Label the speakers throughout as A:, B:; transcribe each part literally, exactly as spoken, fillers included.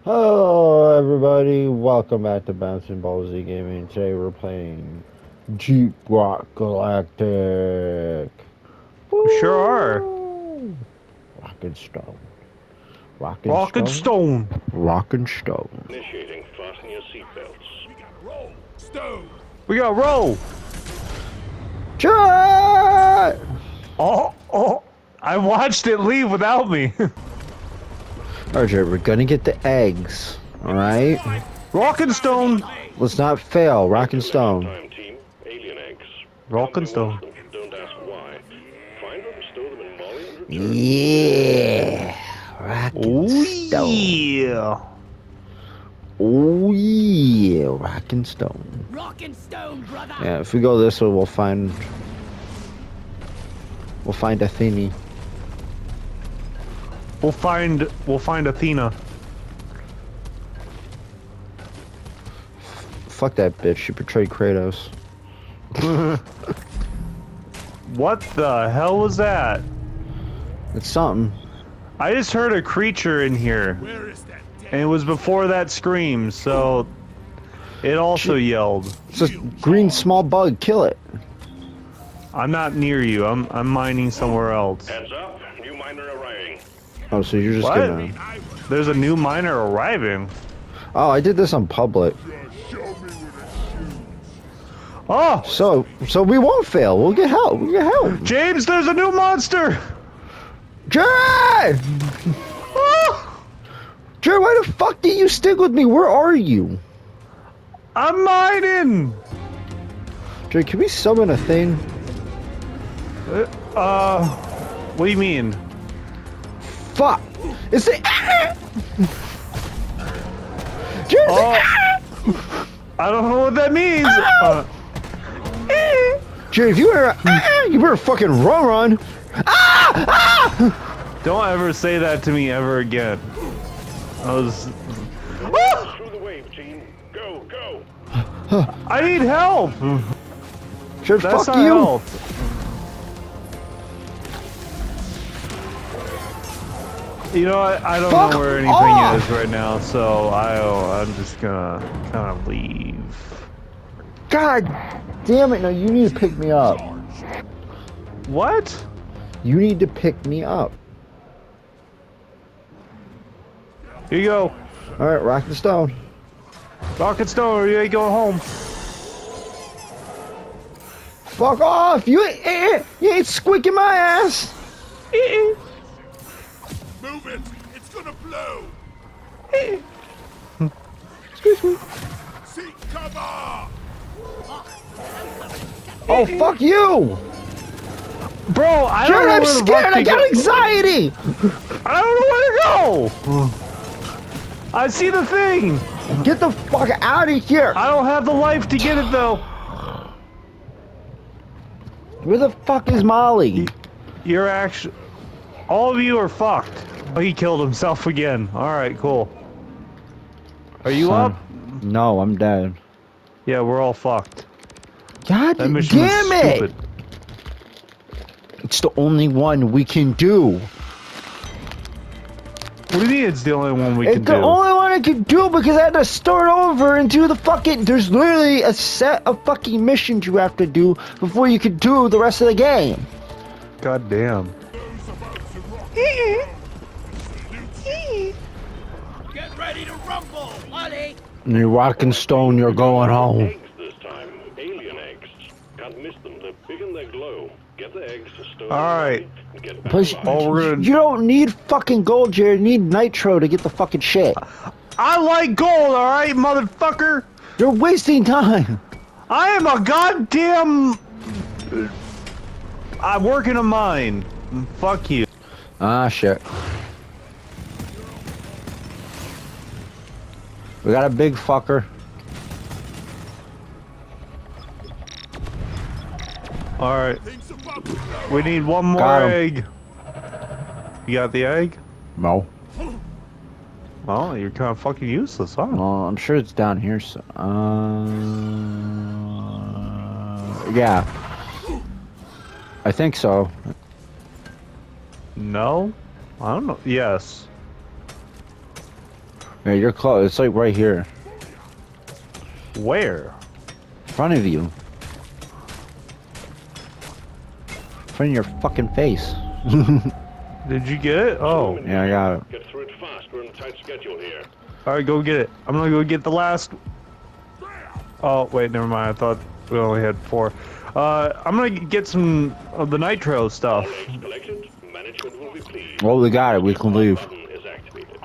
A: Hello everybody, welcome back to Bouncing Ball Z Gaming. Today we're playing Jeep Rock Galactic.
B: We sure are.
A: Woo! Rock and Stone. Rock and
B: Rock and
A: Stone?
B: Stone.
A: Rock and Stone.
C: Initiating, fasten your seatbelts. We got roll. Stone.
B: We got roll.
A: Jet!
B: Oh, oh. I watched it leave without me.
A: Alright, Jared, we're gonna get the eggs. Alright?
B: Rock and Stone.
A: Let's not fail. Rock and Stone.
C: Time team, alien eggs.
B: Rock and Stone.
C: Don't ask why. Find them, stow them in Molly, and return.
A: Yeah! Rock and
B: Oh
A: Stone.
B: yeah.
A: Oh yeah, Rock and Stone.
D: Rock and Stone, brother.
A: Yeah, if we go this way, we'll find we'll find a thingy.
B: We'll find we'll find Athena.
A: Fuck that bitch. She betrayed Kratos.
B: What the hell was that?
A: It's something.
B: I just heard a creature in here.
C: Where is that?
B: And it was before that scream, so it also yelled.
A: It's a green small bug. Kill it.
B: I'm not near you. I'm I'm mining somewhere else.
C: Heads up, new miner arriving.
A: Oh, so you're just
B: What?
A: gonna.
B: There's a new miner arriving.
A: Oh, I did this on public.
B: Oh,
A: So, so we won't fail. We'll get help. We'll get help.
B: James, there's a new monster.
A: Jared!
B: Oh,
A: Jared, why the fuck did you stick with me? Where are you?
B: I'm mining.
A: Jared, can we summon a thing?
B: Uh, what do you mean?
A: Fuck! It's the. Jared,
B: Oh, I don't know what that means. Uh,
A: Jared, if you better, you better fucking run, run. Ah! Ah!
B: don't ever say that to me ever again. I was.
C: Through the wave, team. Go, go.
B: I need help.
A: Jared,
B: That's
A: fuck
B: not
A: you.
B: help. You know what? I don't
A: Fuck
B: know where anything
A: off.
B: is right now, so I I'm just gonna kind of leave.
A: God damn it! No, you need to pick me up.
B: What?
A: You need to pick me up.
B: Here you go.
A: All right, rock the stone.
B: Rock and Stone, or you ain't going home.
A: Fuck off! You ain't, eh, eh, you ain't squeaking my ass.
C: Move it. It's gonna blow.
A: Excuse me.
C: Seek cover.
A: Oh fuck you!
B: Bro, I
A: Jared,
B: don't know
A: I'm
B: where the
A: scared.
B: fuck to
A: I got
B: go.
A: anxiety.
B: I don't know where to go. I see the thing.
A: Get the fuck out of here!
B: I don't have the life to get it though.
A: Where the fuck is Molly?
B: You're actually, all of you are fucked. Oh, he killed himself again. All right, cool. Are you
A: Son.
B: up?
A: No, I'm dead.
B: Yeah, we're all fucked.
A: God
B: That mission was
A: damn it!
B: stupid.
A: It's the only one we can do.
B: What do you mean it's the only one we
A: It's
B: can
A: the
B: do?
A: only one I can do because I had to start over and do the fucking. There's literally a set of fucking missions you have to do before you can do the rest of the game.
B: God damn.
D: Get ready to rumble, Molly.
A: You rock and stone, you're going home.
C: Eggs this time. Alien eggs. Can't miss them. They're big and they glow. Get the eggs, stow them
B: All
C: in
B: right.
C: Molly, and get back
A: Plus,
C: alive.
B: All we're gonna.
A: you don't need fucking gold, Jared. You need nitro to get the fucking shit.
B: I like gold, all right, motherfucker.
A: You're wasting time.
B: I am a goddamn. I work in a mine. Fuck you.
A: Ah, shit. We got a big fucker.
B: All right. We need one more
A: Got 'em.
B: egg. You got the egg?
A: No.
B: Well, you're kind of fucking useless, huh?
A: Well, I'm sure it's down here. So, uh, yeah. I think so.
B: No? I don't know. Yes.
A: Yeah, you're close. It's like right here.
B: Where?
A: In front of you. In front of your fucking face.
B: Did you get it? Oh.
A: Yeah, I got it.
C: Get through it fast. We're on a tight schedule here.
B: Alright, go get it. I'm gonna go get the last... Oh, wait, never mind. I thought we only had four. Uh, I'm gonna get some of the nitro stuff.
C: All eggs collected. Management will be pleased.
A: Well, we got it. We can leave.
C: Button is activated.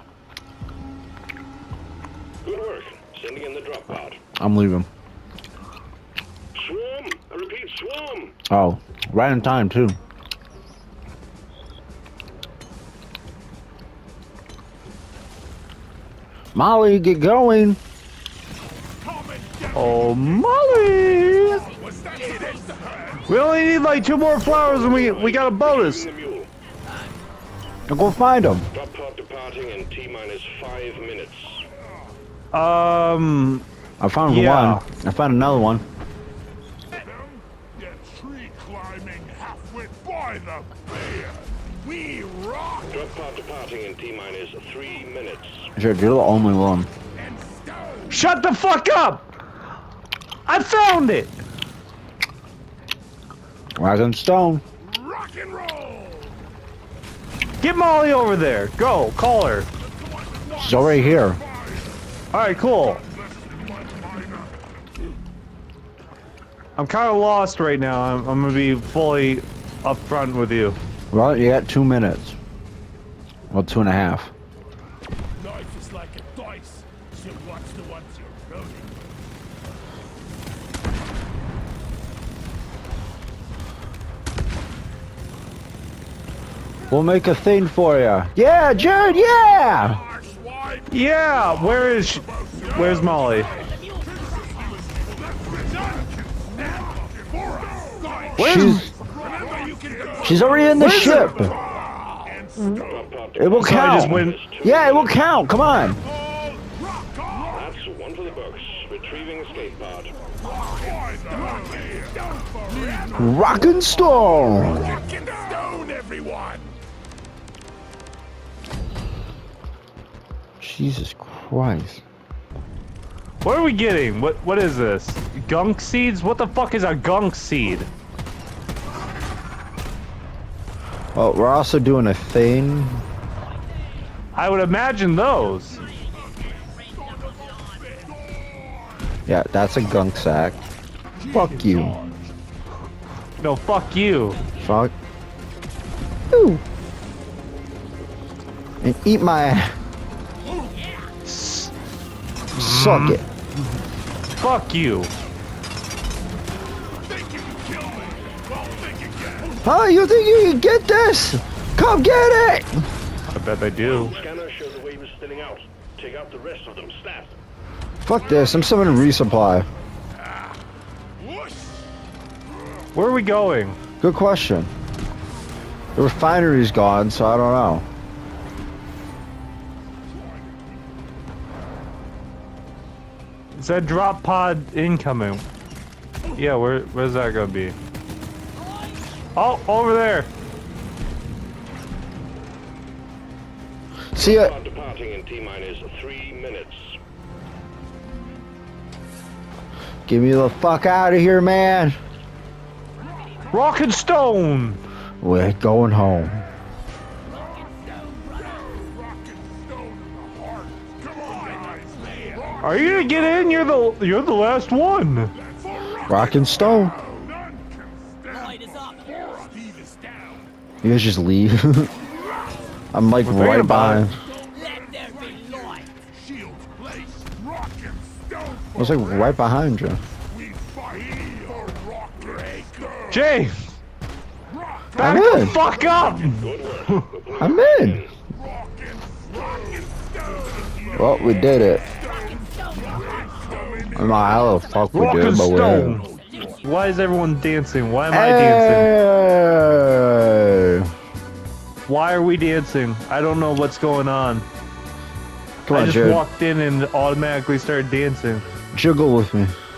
C: Good work. Sending in the drop pod.
A: I'm leaving.
C: Swarm. I repeat, swarm.
A: Oh, right in time, too. Molly, get going.
B: Oh, Molly! We only need like two more flowers and we we got a bonus.
C: The mule.
A: I'll go find them.
C: Drop pod departing in T minus five minutes.
B: Um,
A: I found
B: Yeah.
A: one. I found another one.
E: Get tree climbing halfway by the bear. We rock
C: Drop pod departing in T minus three minutes.
A: Sure, you're the only one.
E: and stone.
B: shut the fuck up! I found it!
A: Rock and stone.
E: Rock and roll.
B: Get Molly over there. Go, call her.
A: She's already here.
B: Alright, cool. I'm kind of lost right now. I'm, I'm gonna be fully upfront with you.
A: Well, you got two minutes. Well, two and a half.
E: Life is like a dice, so watch the ones you're rolling.
A: We'll make a thing for you. Yeah, Jared, yeah!
E: Our swipe.
B: Yeah, where is she? Where's Molly? Where's
A: She's,
E: Remember you can go
A: she's already in the
B: Where's
A: ship.
E: and stone.
C: Drop pod
A: It will
B: So I just
A: count.
B: went.
A: Yeah, it will count. Come on.
E: Rock on.
C: That's one for the books. Retrieving escape pod.
E: By the bear.
A: Rock and stone.
E: Rock and stone, everyone.
A: Jesus Christ.
B: What are we getting? What What is this? Gunk seeds? What the fuck is a gunk seed?
A: Well, we're also doing a thing.
B: I would imagine those.
A: Yeah, that's a gunk sack. Fuck you.
B: No, fuck you.
A: Fuck. Ooh. And eat my ass. Suck it.
B: Fuck you.
E: Think you can kill me? Well, think again.
A: Huh? You think you can get this? Come get it!
B: I bet they do.
C: Scanner showed the waves thinning out. Take out the rest of them. Stat.
A: Fuck this. I'm summoning resupply.
E: Whoosh.
B: Where are we going?
A: Good question. The refinery's gone, so I don't know.
B: Is that drop pod incoming? Yeah, where where's that gonna be? Oh, over there.
A: See ya.
C: Pod departing in T minus three minutes.
A: Get me the fuck out of here, man.
B: Rock and stone.
A: We're going home.
E: Rock and stone in the heart. Come on, guys. Rock.
B: Are you gonna get in? You're the you're the last one.
A: Rock and stone.
E: None can stand.
D: Light is up.
E: Steve is down.
A: You guys just leave. I'm like
B: We're thinking
A: right
B: about
A: behind.
B: it.
D: Let there be light.
E: Shields placed. Rock and stone.
A: I was like right behind you.
E: We fight for rock breaker.
B: James,
E: Rock.
B: back
A: I'm
B: the
A: in.
B: fuck up.
C: Good work.
A: I'm in.
E: Rock and rock and stone.
A: Well, we did it. I don't know how the fuck we
B: Rock
A: did,
B: and
A: but we're
B: stone.
A: in.
B: Why is everyone dancing? Why am I dancing?
A: Hey.
B: Why are we dancing? I don't know what's going on.
A: Come
B: I
A: on,
B: just
A: Jared.
B: walked in and automatically started dancing.
A: Jiggle with me.